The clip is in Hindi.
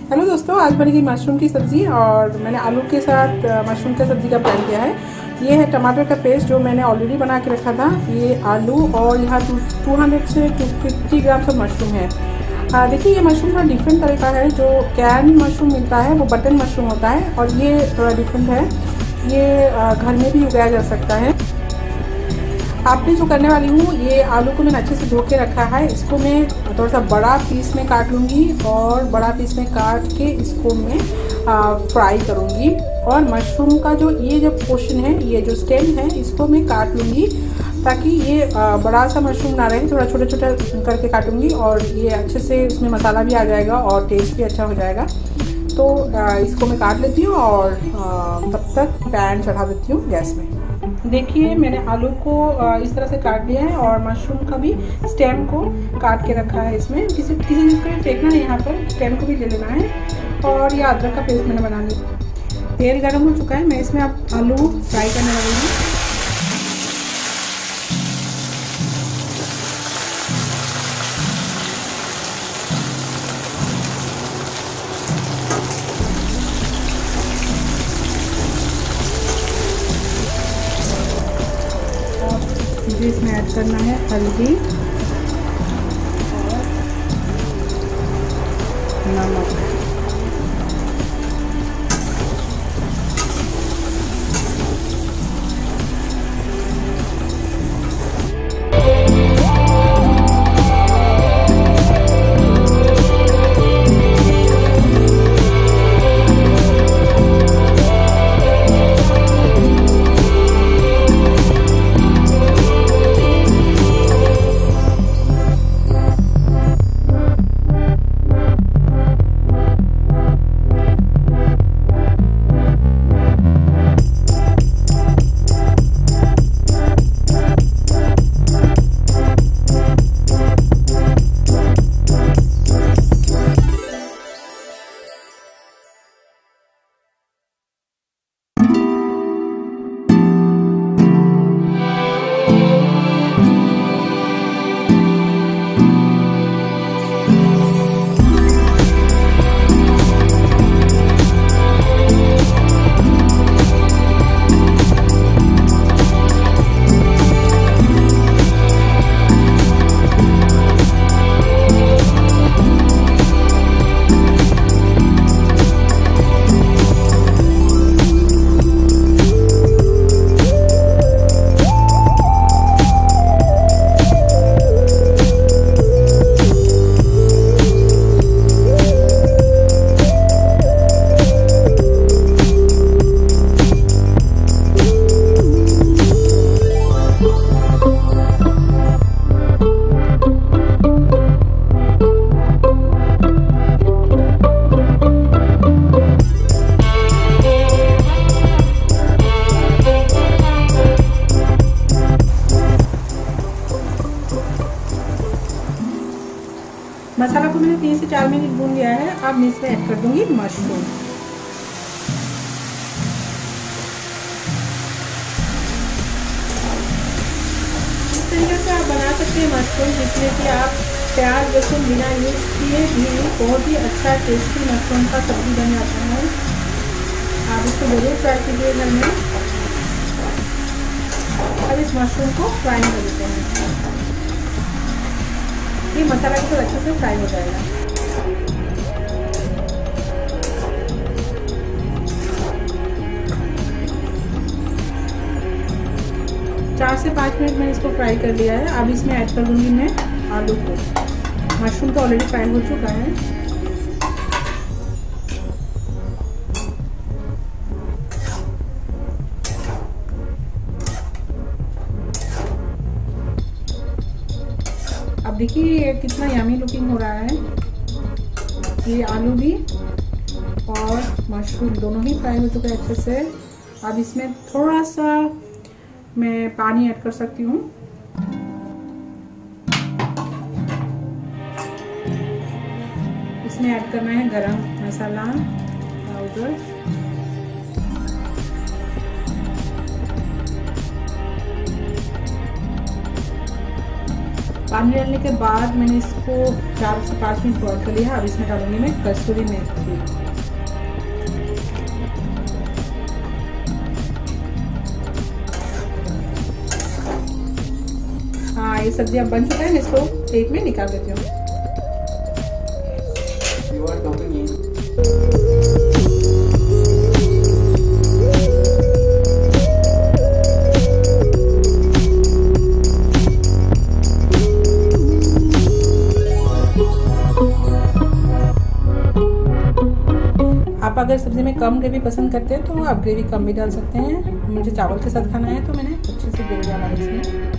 हेलो दोस्तों, आज बनेगी मशरूम की सब्ज़ी और मैंने आलू के साथ मशरूम की सब्ज़ी का प्लान किया है। ये है टमाटर का पेस्ट जो मैंने ऑलरेडी बना के रखा था। ये आलू और यहाँ 200 से 250 ग्राम सब मशरूम है। देखिए, ये मशरूम थोड़ा डिफरेंट तरह का है। जो कैन मशरूम मिलता है वो बटन मशरूम होता है और ये थोड़ा डिफरेंट है। ये घर में भी उगाया जा सकता है। आपने जो करने वाली हूँ, ये आलू को मैंने अच्छे से धो के रखा है। इसको मैं थोड़ा सा बड़ा पीस में काट लूँगी और बड़ा पीस में काट के इसको मैं फ्राई करूँगी। और मशरूम का जो पोर्शन है, ये जो स्टेम है, इसको मैं काट लूँगी ताकि ये बड़ा सा मशरूम ना रहे। थोड़ा छोटा छोटा करके काटूँगी और ये अच्छे से इसमें मसाला भी आ जाएगा और टेस्ट भी अच्छा हो जाएगा। तो इसको मैं काट लेती हूँ और तब तक पैन चढ़ा देती हूँ गैस में। देखिए, मैंने आलू को इस तरह से काट लिया है और मशरूम का भी स्टेम को काट के रखा है। इसमें किसी चीज़ को भी फेंकना नहीं, यहाँ पर स्टेम को भी ले लेना है। और ये अदरक का पेस्ट मैंने बना लिया। तेल गर्म हो चुका है, मैं इसमें अब आलू फ्राई करने वाली हूँ। इसमें ऐड करना है हल्दी और नमक। मसाला को मैंने 3 से 4 मिनट भून लिया है। अब मैं इसमें ऐड कर दूंगी मशरूम। इस तरीके से आप बना सकते हैं मशरूम, जिसमें कि आप प्याज लहसुन बिना यूज किए भी बहुत ही अच्छा टेस्टी मशरूम का सब्जी बन जाता है। आप इसको जरूर ट्राई कीजिए घर में। अब इस मशरूम को फ्राई कर देते हैं। ये मसाला के साथ अच्छे से फ्राई हो जाएगा। चार से 5 मिनट मैंने इसको फ्राई कर लिया है। अब इसमें ऐड कर दूंगी मैं आलू को। मशरूम तो ऑलरेडी फ्राई हो चुका है। अब देखिए कितना यमी लुकिंग हो रहा है। ये आलू भी और मशरूम दोनों ही फ्राई हो चुके हैं अच्छे से। अब इसमें थोड़ा सा मैं पानी ऐड कर सकती हूँ। इसमें ऐड करना है गरम मसाला पाउडर, पानी डालने के बाद मैंने इसको 4 से 5 मिनट बॉईल कर लिया। अब इसमें डालूंगी मैं कसूरी मेथी। हाँ, ये सब्जी अब बन चुका है, मैं इसको प्लेट में निकाल देती हूँ। आप अगर सब्जी में कम ग्रेवी पसंद करते हैं तो आप ग्रेवी कम भी डाल सकते हैं। मुझे चावल के साथ खाना है तो मैंने अच्छे से ग्रेवी डाला है इसमें।